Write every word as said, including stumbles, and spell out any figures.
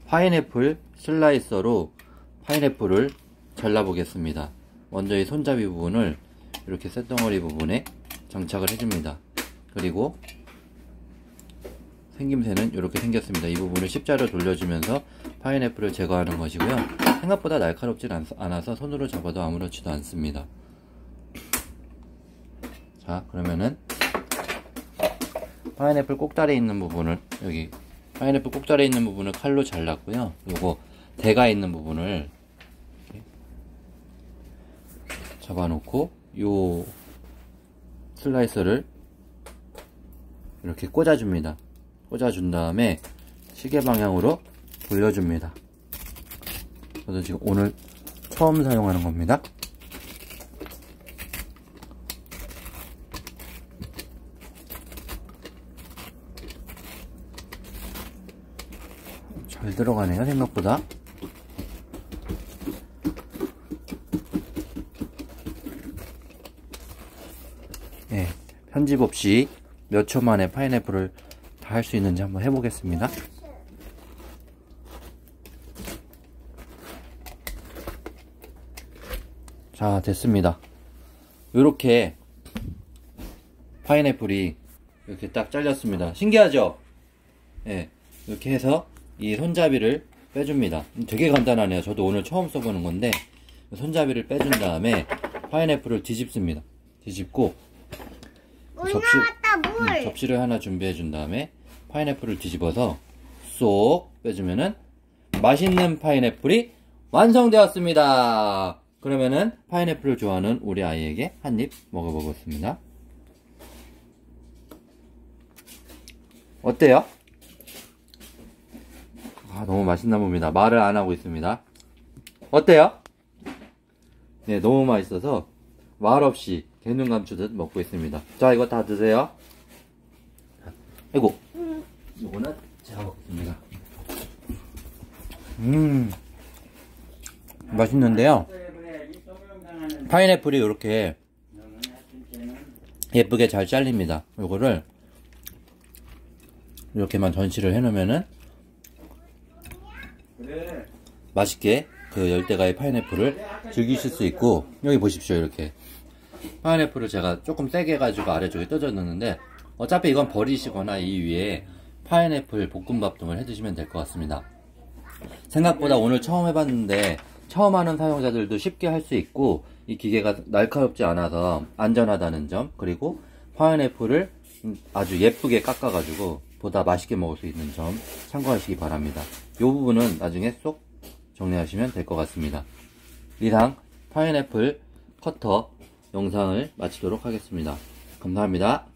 파인애플 슬라이서로 파인애플을 잘라 보겠습니다. 먼저 이 손잡이 부분을 이렇게 쇳덩어리 부분에 장착을 해줍니다. 그리고 생김새는 이렇게 생겼습니다. 이 부분을 십자로 돌려주면서 파인애플을 제거하는 것이고요. 생각보다 날카롭진 않아서 손으로 잡아도 아무렇지도 않습니다. 자, 그러면은 파인애플 꼭다리에 있는 부분을, 여기 파인애플 꼭다리에 있는 부분을 칼로 잘랐고요. 요거 대가 있는 부분을 잡아놓고 요 슬라이서를 이렇게 꽂아줍니다. 꽂아준 다음에 시계 방향으로 돌려줍니다. 저도 지금 오늘 처음 사용하는 겁니다. 잘 들어가네요, 생각보다. 네, 편집 없이 몇 초 만에 파인애플을 다 할 수 있는지 한번 해보겠습니다. 자, 됐습니다. 이렇게 파인애플이 이렇게 딱 잘렸습니다. 신기하죠? 네, 이렇게 해서 이 손잡이를 빼줍니다. 되게 간단하네요. 저도 오늘 처음 써보는 건데, 손잡이를 빼준 다음에 파인애플을 뒤집습니다. 뒤집고 접시, 음, 접시를 하나 준비해 준 다음에 파인애플을 뒤집어서 쏙 빼주면은 맛있는 파인애플이 완성되었습니다. 그러면은 파인애플을 좋아하는 우리 아이에게 한 입 먹어보겠습니다. 어때요? 아, 너무 맛있나 봅니다. 말을 안 하고 있습니다. 어때요? 네, 너무 맛있어서 말 없이 개눈 감추듯 먹고 있습니다. 자, 이거 다 드세요. 아이고, 이거는 제가 먹겠습니다. 음, 맛있는데요. 파인애플이 이렇게 예쁘게 잘 잘립니다. 이거를 이렇게만 전시를 해놓으면은 맛있게 그 열대과일 파인애플을 즐기실 수 있고, 여기 보십시오. 이렇게 파인애플을 제가 조금 세게 해가지고 아래쪽에 떠져 넣는데, 어차피 이건 버리시거나 이 위에 파인애플 볶음밥 등을 해드시면 될 것 같습니다. 생각보다 오늘 처음 해봤는데 처음 하는 사용자들도 쉽게 할 수 있고, 이 기계가 날카롭지 않아서 안전하다는 점, 그리고 파인애플을 아주 예쁘게 깎아가지고 보다 맛있게 먹을 수 있는 점 참고하시기 바랍니다. 이 부분은 나중에 쏙 정리하시면 될 것 같습니다. 이상 파인애플 커터 영상을 마치도록 하겠습니다. 감사합니다.